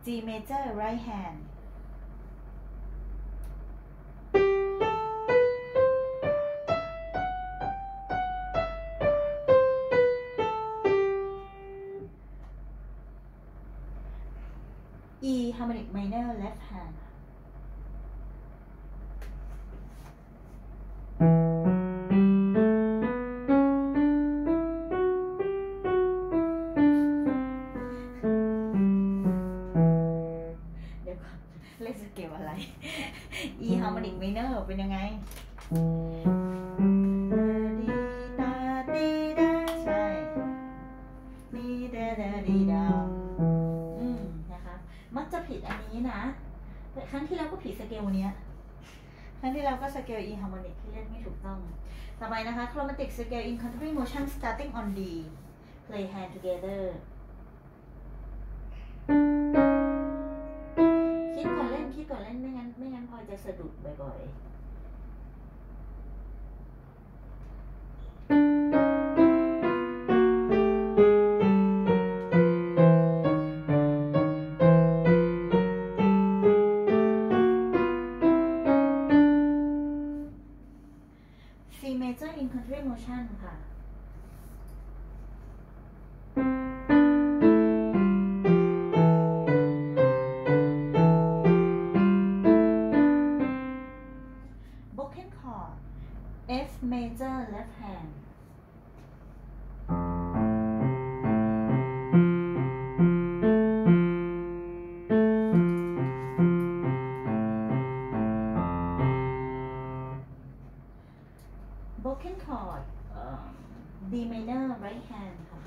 G major right hand E harmonic minor left handเดี๋ยวก่อนเล่นสเกลอะไร E harmonic minor เป็นยังไงดีดาดีดาใช่ดีดาดาดีดานะคะมักจะผิดอันนี้นะแต่ครั้งที่แล้วก็ผิดสเกลเนี้ยครั้งที่แล้วก็สเกล E harmonic ที่เล่นไม่ถูกต้องต่อไปนะคะ chromatic scale in contrary motion starting on D play hand together คิดก่อนเล่นไม่งั้นพลอยจะสะดุดบ่อยๆin contrary motion ค่ะ broken chord F major left hand broken chord D minor right hand ค่ะ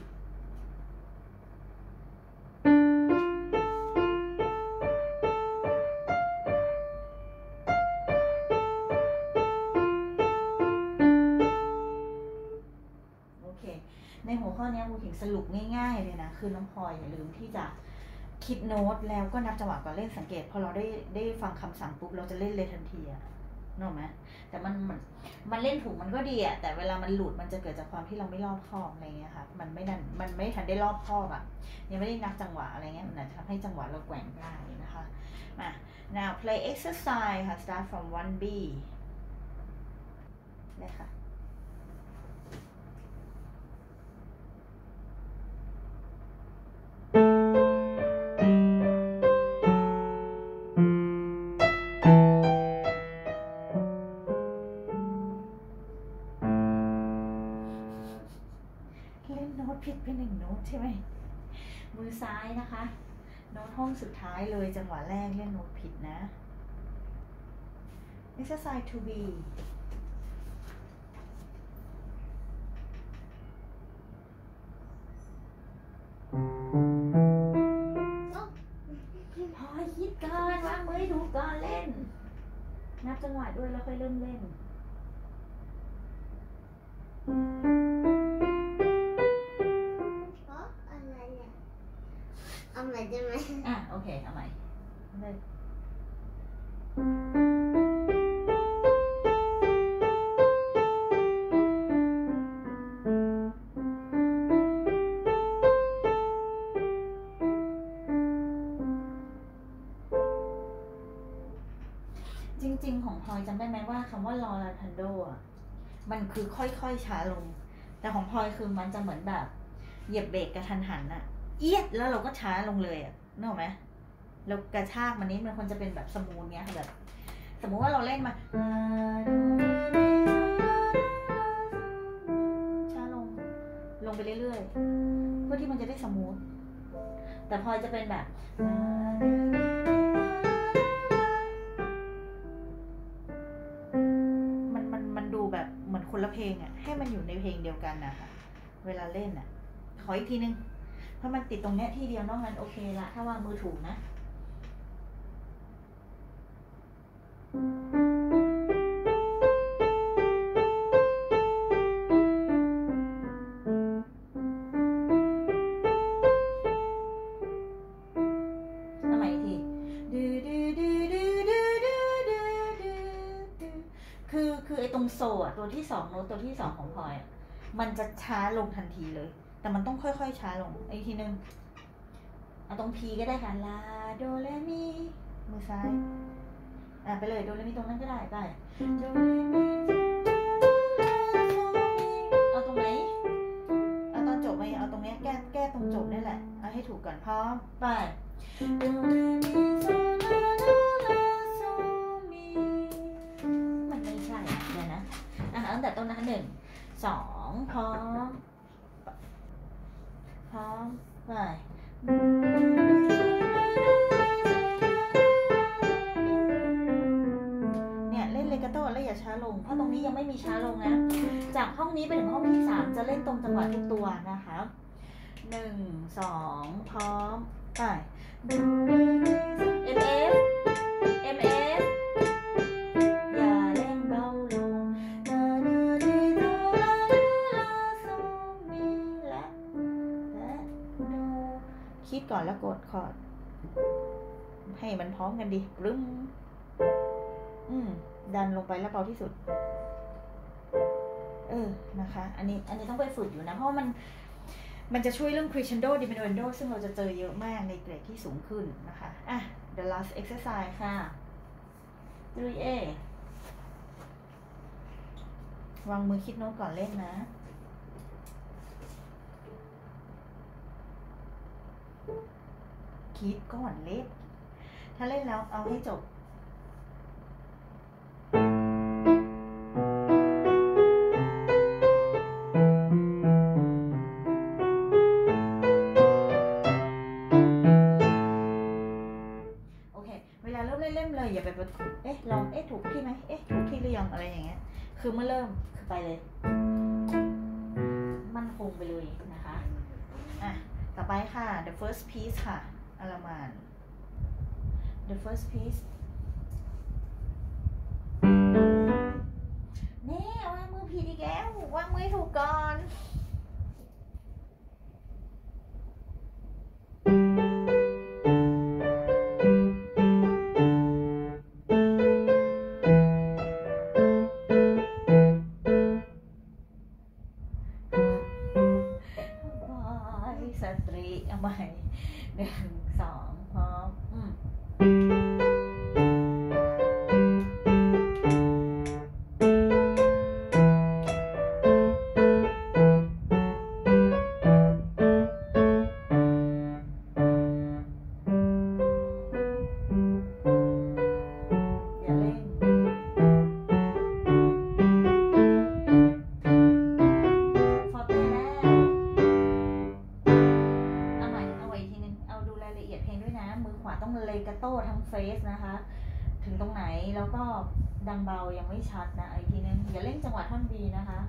โอเคในหัวข้อนี้ครูถิงสรุปง่ายๆเลยนะคือน้องพลอยอย่าลืมที่จะคิดโน้ตแล้วก็นับจังหวะก่อนเล่นสังเกตพอเราได้ฟังคำสั่งปุ๊บเราจะเล่นเลยทันทีอะนึกออกไหมแต่มันเล่นถูกมันก็ดีอะแต่เวลามันหลุดมันจะเกิดจากความที่เราไม่รอบคอบอะไรเงี้ยค่ะมันไม่ทันได้รอบคอบอะยังไม่ได้นับจังหวะอะไรเงี้ยมันอาจจะทำให้จังหวะเราแกว่งได้นะคะมา now play exercise ค่ะ start from 1B เลยค่ะผิดไป1โน้ตใช่ไหมมือซ้ายนะคะโน้ตห้องสุดท้ายเลยจังหวะแรกเล่นโน้ตผิดนะ exercise 2B พอคิดก่อนวางมือถูกก่อนเล่นนับจังหวะด้วยแล้วค่อยเริ่มเล่นเอาใหม่ได้ไหมโอเคเอาใหม่เลยจริงๆของพลอยจำได้ไหมว่าคำว่าลอราทันโดอ่ะมันคือค่อยๆช้าลงแต่ของพลอยคือมันจะเหมือนแบบเหยียบเบรกกระทันหันอะเอียดแล้วเราก็ช้าลงเลยอะนึกออกไหมเรากระชากมันนี้มันควรจะเป็นแบบสมูทเนี้ยค่ะแบบสมมุติว่าเราเล่นมาช้าลงไปเรื่อยๆเพื่อที่มันจะได้สมูทแต่พลอยจะเป็นแบบมันดูแบบเหมือนคนละเพลงอะให้มันอยู่ในเพลงเดียวกันนะคะเวลาเล่นอะขออีกทีนึงเพราะมันติดตรงเนี้ยที่เดียวนอกนั้นโอเคละถ้าวางมือถูกนะเอาใหม่อีกทีคือไอ้ตรงโซ่อะตัวที่2โน้ตตัวที่2ของพลอยอะมันจะช้าลงทันทีเลยแต่มันต้องค่อยๆช้าลงอีกทีนึงเอาตรงพีก็ได้ค่ะลาโดเรมีมือซ้ายไปเลยโดเรมีตรงนั้นก็ได้ไปโดเรมีเอาตรงไหนเอาตอนจบไหมเอาตรงนี้แก้ตรงจบนี่แหละเอาให้ถูกก่อนพร้อมไปโดเรมีโซลาลาโซมีมันไม่ใช่เดี๋ยวนะตั้งแต่ต้นนะคะ1 2พร้อมไปเนี่ยเล่นเลกาโต้แล้วอย่าช้าลงเพราะตรงนี้ยังไม่มีช้าลงนะจากห้องนี้ไปถึงห้องที่3จะเล่นตรงจังหวะทุกตัวนะคะ1 2พร้อมไป MF อย่าเล่นเบาลงคิดก่อนแล้วกดคอร์ดให้มันพร้อมกันดิรึมดันลงไปแล้วเบาที่สุดนะคะอันนี้ต้องไปฝึกอยู่นะเพราะมันจะช่วยเรื่อง crescendo diminuendo ซึ่งเราจะเจอเยอะมากในเกรดที่สูงขึ้นนะคะthe last exercise ค่ะ 3A วางมือคิดโน้ตก่อนเล่นนะคิดก่อนเล่นถ้าเล่นแล้วเอาให้จบโอเคเวลาเริ่มเล่นเลยอย่าไปลองถูกที่ไหมถูกที่หรือยังอะไรอย่างเงี้ยคือเมื่อเริ่มคือไปเลยมั่นคงไปเลยนะคะต่อไปค่ะ the first piece ค่ะอลามาน the first piece นี่วางมือผิดอีกแล้ววางมือถูกก่อนสตรีเอาใหม่1 2พร้อมอย่าเล่นฟอร์เต้แล้วมือขวาต้องเลกาโต้ทั้งเฟสนะคะถึงตรงไหนแล้วก็ดังเบายังไม่ชัดนะอีกทีนึงอย่าเล่นจังหวะท่อนบีนะคะ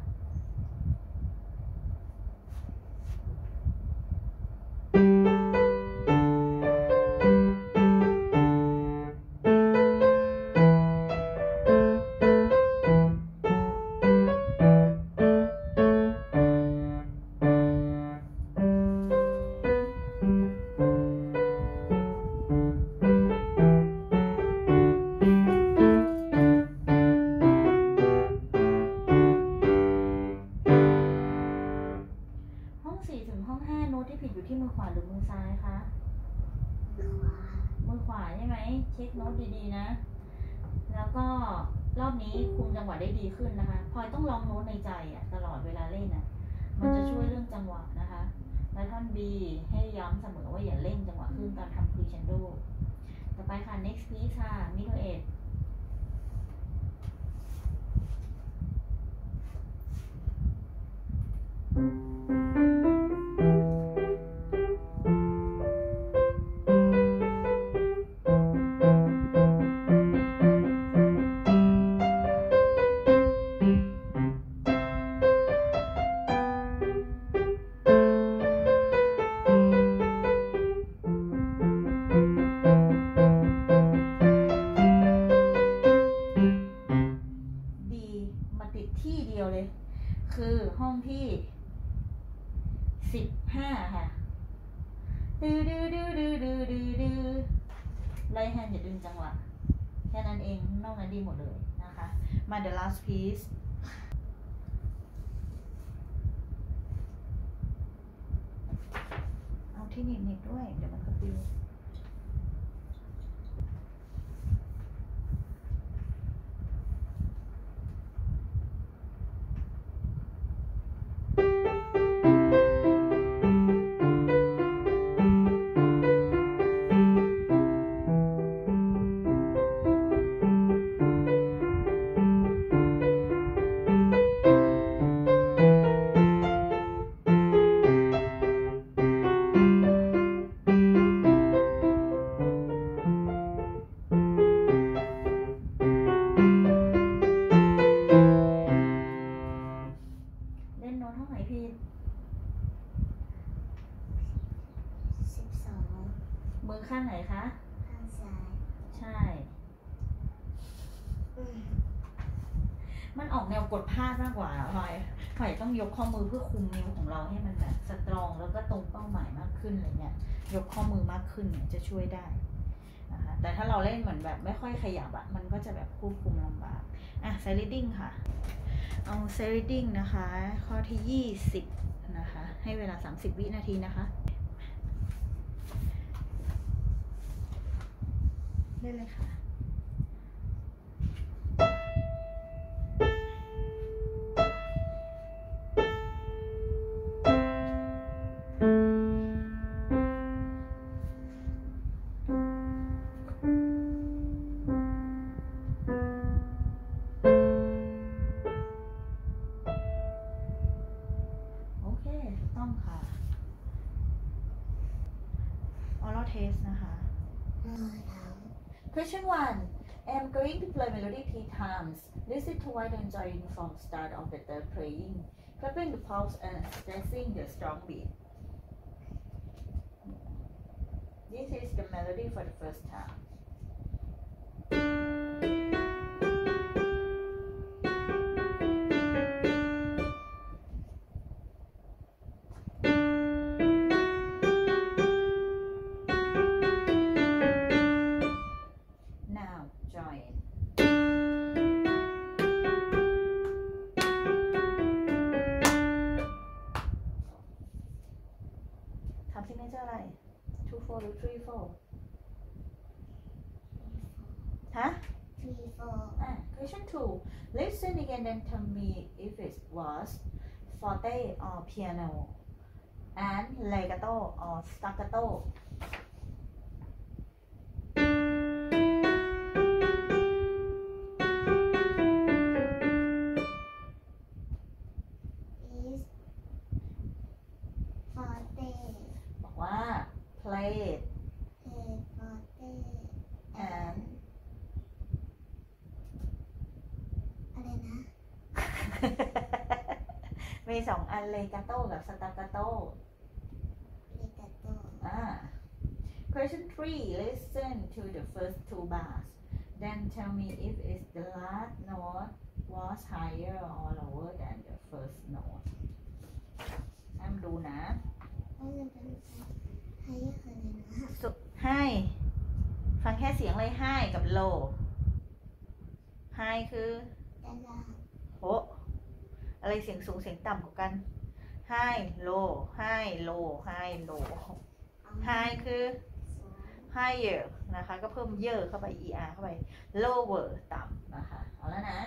4 ถึงห้อง 5โน้ตที่ผิดอยู่ที่มือขวาหรือมือซ้ายคะมือขวาใช่ไหมเช็คโน้ตดีๆนะแล้วก็รอบนี้คุมจังหวะได้ดีขึ้นนะคะพลอยต้องลองโน้ตในใจตลอดเวลาเล่นมันจะช่วยเรื่องจังหวะนะคะและท่อน B ให้ย้ำเสมอว่าอย่าเล่นจังหวะขึ้นตอนทำ crescendo ต่อไปค่ะ next piece ค่ะ middle 8ที่เดียวเลยคือห้องที่15ค่ะดื้อไลท์แฮนด์อย่าดึงจังหวะแค่นั้นเองนอกนั้นดีหมดเลยนะคะมา the last piece เอาที่หนีบด้วยเดี๋ยวมันก็ Wเล่นโน้ตเท่าไหร่พี่ 12 มือข้างไหนคะข้างซ้ายใช่ มันออกแนวกดพลาดมากกว่าพลอยต้องยกข้อมือเพื่อคุมนิ้วของเราให้มันแบบสตรองแล้วก็ตรงเป้าหมายมากขึ้นอะไรเงี้ย ยกข้อมือมากขึ้นเนี่ยจะช่วยได้นะคะแต่ถ้าเราเล่นเหมือนแบบไม่ค่อยขยับอะมันก็จะแบบควบคุมลำบากไซริดดิ้งค่ะ เอาไซริดดิ้งนะคะ ข้อที่20นะคะ ให้เวลา30วินาทีนะคะเล่นเลยค่ะโอเคถูกต้องค่ะ oral test นะคะ Question 1. I am going to play melody 3 times. Listen to why don't join from start of the third playing, clapping the pulse and stressing the strong beat. This is the melody for the first time. Now join. ทำซิกเนเจอร์อะไร 2-4 หรือ 3-4 ฮะ Question 2. Listen again and tell me if it was forte or piano and legato or staccato. is forte บอกว่า play it forte and อะไรนะมี2 อัน legato กับ staccato legato Question 3. Listen to the first 2 bars. Then tell me if it's the last note was higher or lower than the first note. ห้ามดูนะว่าจะเป็นให้คืออะไรนะสุดให้ฟังแค่เสียงเลย high กับ low high คือด้านล่างโหอะไรเสียงสูงเสียงต่ำกว่ากัน high low high low high low high คือ higher นะคะก็เพิ่มเยอะเข้าไป er เข้าไป lower ต่ำนะคะเอาแล้วนะ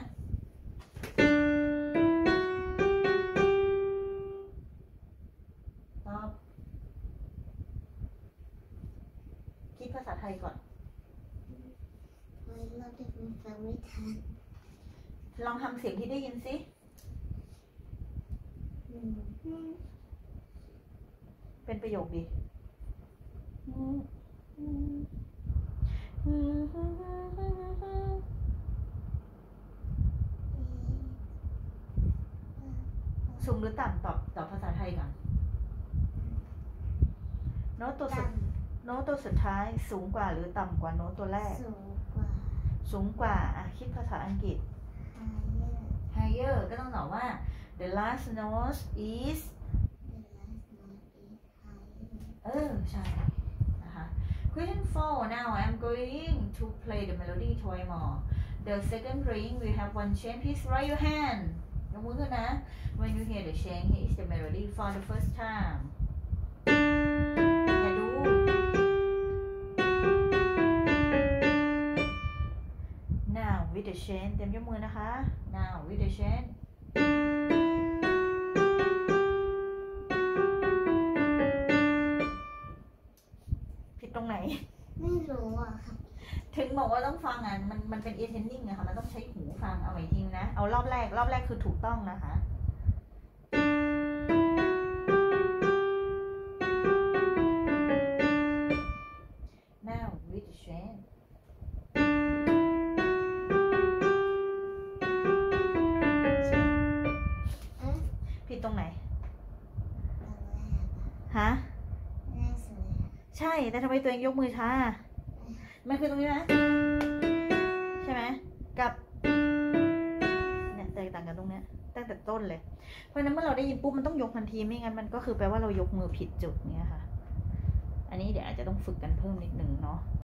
ตอบคิดภาษาไทยก่อนเฮ้ยเราเด็กมันฟังไม่ทันลองทำเสียงที่ได้ยินสิเป็นประโยคดีสูงหรือต่ำตอบภาษาไทยก่อนโน้ตตัวสุดท้ายสูงกว่าหรือต่ำกว่าโน้ตตัวแรก สูงกว่าคิดภาษาอังกฤษ higher ก็ต้องตอบว่า the last note is ใช่นะคะ Question 4 now I'm going to play the melody twice more the second ring we have one chain please raise your hand ยกมือขึ้นนะ when you hear the chain here is the melody for the first time อย่าดู with the chain เตรียมยกมือนะคะ now with the chain ผิดตรงไหนไม่รู้อ่ะครับถึงบอกว่าต้องฟังอ่ะมันเป็น attending อะค่ะมันต้องใช้หูฟังเอาใหม่ทีนะเอารอบแรกคือถูกต้องนะคะ now with the chain อ่ะผิดตรงไหนตอนแรกอ่ะฮะแรกสุดเลยอ่ะใช่แต่ทำไมตัวเองยกมือช้ามันคือตรงนี้นะใช่ไหมกับเนี่ยแตกต่างกันตรงเนี้ยตั้งแต่ต้นเลยเพราะฉะนั้นเมื่อเราได้ยินปุ๊บมันต้องยกทันทีไม่งั้นมันก็คือแปลว่าเรายกมือผิดจุดเนี่ยค่ะ อันนี้เดี๋ยวอาจจะต้องฝึกกันเพิ่มนิดนึงเนาะ